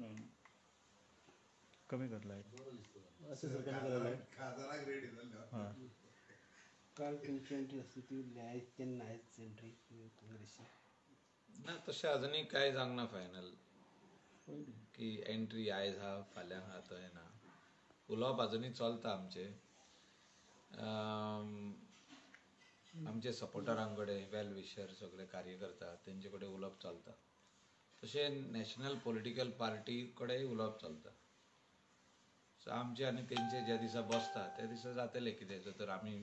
कमी करलाय काल तुमची एंट्री असते ती न्याय त्यांना एंट्री काँग्रेसची ना तशें अजुनूय कांय जावंक ना फायनल की एंट्री आयज हा फाल्यां हा तो ना उलोवप अजुनूय चलता आमचे सपोर्टरां कडेन वेल विशर सगळे कार्यकर्ता तेंचे कडेन उलोवप चलता तशें नॅशनल पॉलिटिकल पार्टी कडेन उलोवप चलता सो आमचे आनी तेंचे ज्या दिसा बसता त्या दिसा जातलें कितें तर आमी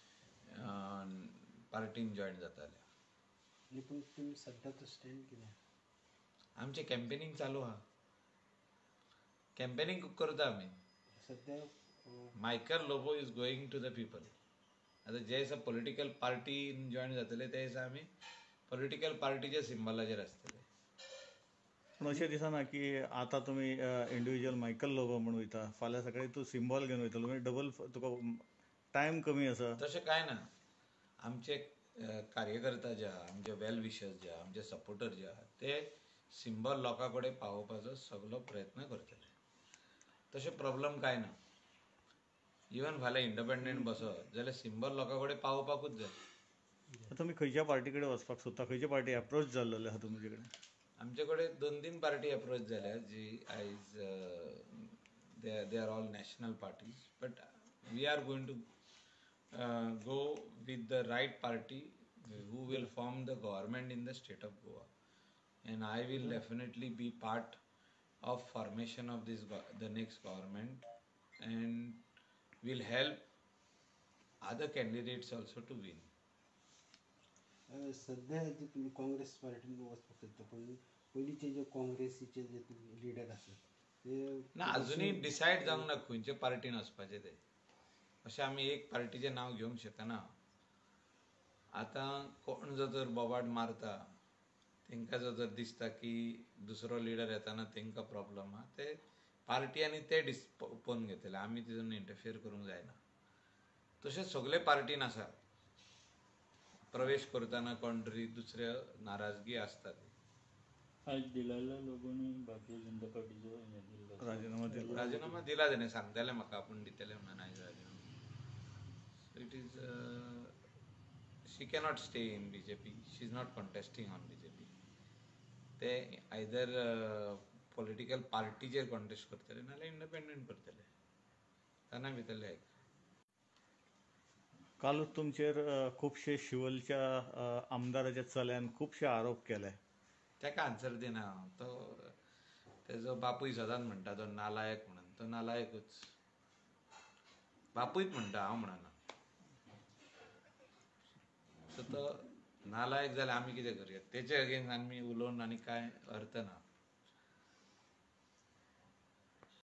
पार्टीन जॉयन जाताले पूण तुमी सद्या तो स्टँड कितें आमचें कॅम्पेनींग चालू आहा कॅम्पेनींग करता आमी सद्या Michael Lobo is going to the people आतां जे दिसा पॉलिटिकल पार्टीन जॉयन जातले ते दिसा आमी पॉलिटिकल पार्टीच्या सिंबलाचेर आसतले पूण अशें दिसना की आतां तुमी इंडिविज्युअल मायकल लोबो म्हणून वयता फाल्यां सकाळीं तूं सिंबॉल घेवन वयतलो म्हणजे डबल तुका टायम कमी आसा तशें कांय ना आमचे कार्यकर्ता जे आहा आमचे वेल विशर्स जे आहा आमचे सपोर्टर जे आहा ते सिंबल लोकां कडेन पावोवपाचो सगळो प्रयत्न करतले तशें प्रॉब्लम कांय ना इवन फाल्यां इंडिपेंडंट बसत जाल्यार सिंबल लोकां कडेन पावोवपाकूच जाय तुमी खंयच्या पार्टी कडेन वचपाक सोदता खंयच्या पार्टी एप्रोच जाल्ले आहा तुमचे कडेन आमचे कडेन 2-3 पार्टी एप्रोच जाल्या जी आयज they are all national parties but we are going to go with the right party who will form the government in the state of Goa and I will definitely be part of formation of this the next government and will help other candidates also to win. सध्या जे तुम्ही काँग्रेस पार्टीन वचपाक सोदता पण पयलींचे जे काँग्रेसीचे जे लिडर आसात ते ना अजुनूय डिसायड जावंक ना खंयचे पार्टीन वचपाचें तें अशें आमी एक पार्टीचें नांव घेवंक शकना आतां कोण जो तर बोबाड मारता तांकां जो जर दिसता की दुसरो लिडर येताना तांकां प्रॉब्लम आहा ते पार्टी आनी ते पोवन घेतले आमी तितून इंटरफियर करूंक जायना तशें सगळे पार्टीन आसा प्रवेश करतना कोण तरी दुसऱ्या नाराजगी आसता आज दिलायला लोकांनी भारतीय जनता पार्टीचो राजीनामा दिला तेणें सांगताले म्हाका आपूण दितले म्हणून आयज राजीनामा so it is she cannot stay in BJP she is not contesting on BJP ते आयदर पॉलिटिकल पार्टीचेर कॉन्टेस्ट करतले नाजाल्यार इंडिपेंडंट करतले ताना भितरले काल तुमचेर खुबशे शिवलच्या आमदाराच्या चल्यान खुबशे आरोप केले ताका आन्सर दिना हांव तो तेजो बापूय सदांच म्हणटा तो नालायक म्हणून तो नालायकूच बापूयच म्हणटा हांव म्हणना सो तो नालायक जाल्यार आमी कितें करया तेचे अगेन्स्ट आमी उलोवन आनी कांय अर्थ ना